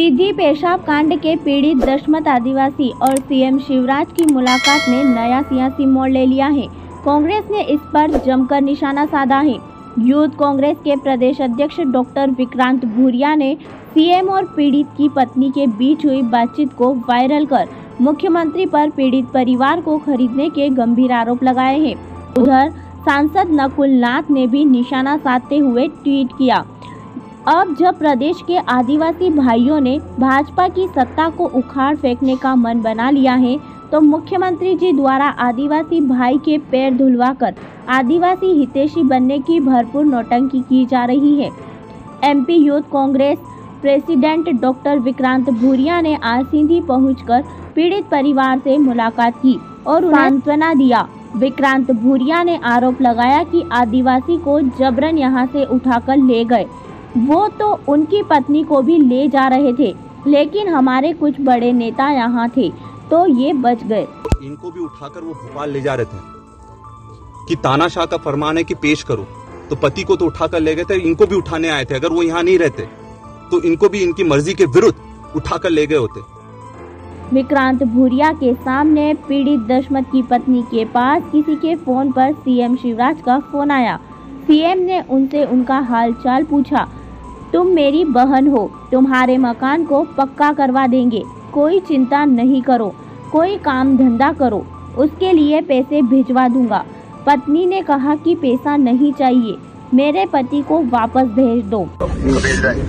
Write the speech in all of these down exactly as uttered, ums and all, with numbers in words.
सीधी पेशाब कांड के पीड़ित दशमत आदिवासी और सीएम शिवराज की मुलाकात ने नया सियासी मोड़ ले लिया है। कांग्रेस ने इस पर जमकर निशाना साधा है। यूथ कांग्रेस के प्रदेश अध्यक्ष डॉक्टर विक्रांत भूरिया ने सीएम और पीड़ित की पत्नी के बीच हुई बातचीत को वायरल कर मुख्यमंत्री पर पीड़ित परिवार को खरीदने के गंभीर आरोप लगाए हैं। उधर सांसद नकुल नाथ ने भी निशाना साधते हुए ट्वीट किया, अब जब प्रदेश के आदिवासी भाइयों ने भाजपा की सत्ता को उखाड़ फेंकने का मन बना लिया है, तो मुख्यमंत्री जी द्वारा आदिवासी भाई के पैर धुलवाकर आदिवासी हितैषी बनने की भरपूर नौटंकी की जा रही है। MP youth Congress president doctor Vikrant Bhuria ने आज सीधी पहुंचकर पीड़ित परिवार से मुलाकात की और सांत्वना दिया। विक्रांत भूरिया ने आरोप लगाया कि आदिवासी को जबरन यहां से उठाकर ले गए। वो तो उनकी पत्नी को भी ले जा रहे थे, लेकिन हमारे कुछ बड़े नेता यहाँ थे तो ये बच गए। इनको भी उठाकर वो भोपाल ले जा रहे थे कि तानाशाह का फरमान है कि पेश करो, तो पति को तो उठाकर ले गए थे, इनको भी उठाने आए थे। अगर वो यहाँ नहीं रहते तो इनको भी इनकी मर्जी के विरुद्ध उठाकर ले गए होते। विक्रांत भूरिया के सामने पीड़ित दशमत की पत्नी के पास किसी के फोन पर सीएम शिवराज का फोन आया। सीएम ने उनसे उनका हालचाल पूछा। तुम मेरी बहन हो, तुम्हारे मकान को पक्का करवा देंगे, कोई चिंता नहीं करो, कोई काम धंधा करो, उसके लिए पैसे भिजवा दूंगा। पत्नी ने कहा कि पैसा नहीं चाहिए, मेरे पति को वापस भेज दो। भेज रहे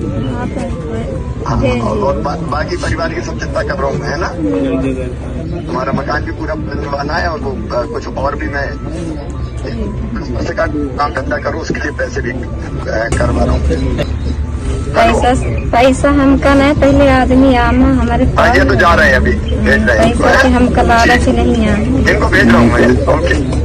हैं और बा, बाकी परिवार की सब चिंता कर रहा हूँ, है ना। हमारा मकान भी पूरा बनवाना है और वो कुछ और भी मैं से का काम धंधा करूँ, उसके लिए पैसे भी करवा रहा हूँ। पैसा पैसा हम का नहीं, पहले आदमी आना हमारे पास। ये तो जा रहे हैं, अभी भेज रहे हैं। पैसा हम कबाड़ा से नहीं आए, इनको भेज रहा हूँ मैं। ओके।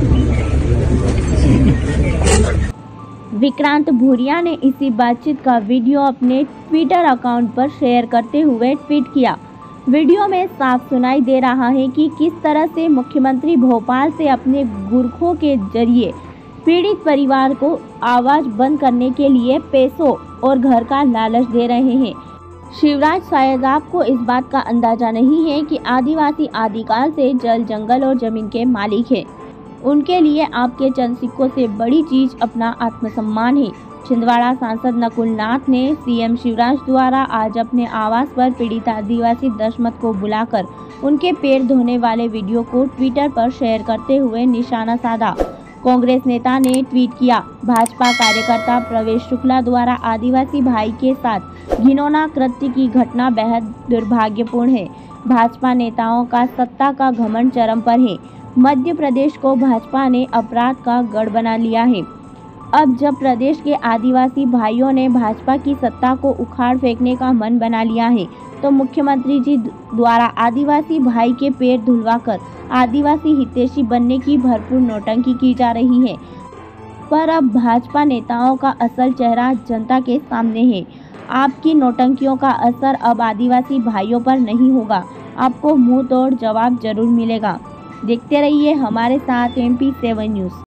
विक्रांत भूरिया ने इसी बातचीत का वीडियो अपने ट्विटर अकाउंट पर शेयर करते हुए ट्वीट किया। वीडियो में साफ सुनाई दे रहा है कि किस तरह से मुख्यमंत्री भोपाल से अपने गुरखों के जरिए पीड़ित परिवार को आवाज बंद करने के लिए पैसों और घर का लालच दे रहे हैं। शिवराज, शायद आपको इस बात का अंदाजा नहीं है कि आदिवासी आदिकाल से जल, जंगल और जमीन के मालिक हैं। उनके लिए आपके चंद सिक्कों से बड़ी चीज अपना आत्मसम्मान है। छिंदवाड़ा सांसद नकुल नाथ ने सीएम शिवराज द्वारा आज अपने आवास पर पीड़ित आदिवासी दशमत को बुलाकर उनके पैर धोने वाले वीडियो को ट्विटर पर शेयर करते हुए निशाना साधा। कांग्रेस नेता ने ट्वीट किया, भाजपा कार्यकर्ता प्रवेश शुक्ला द्वारा आदिवासी भाई के साथ घिनौना कृत्य की घटना बेहद दुर्भाग्यपूर्ण है। भाजपा नेताओं का सत्ता का घमंड चरम पर है। मध्य प्रदेश को भाजपा ने अपराध का गढ़ बना लिया है। अब जब प्रदेश के आदिवासी भाइयों ने भाजपा की सत्ता को उखाड़ फेंकने का मन बना लिया है, तो मुख्यमंत्री जी द्वारा आदिवासी भाई के पैर धुलवाकर आदिवासी हितैषी बनने की भरपूर नौटंकी की जा रही है। पर अब भाजपा नेताओं का असल चेहरा जनता के सामने है। आपकी नौटंकियों का असर अब आदिवासी भाइयों पर नहीं होगा, आपको मुंह तोड़ जवाब जरूर मिलेगा। देखते रहिए हमारे साथ एम पी सेवन न्यूज़।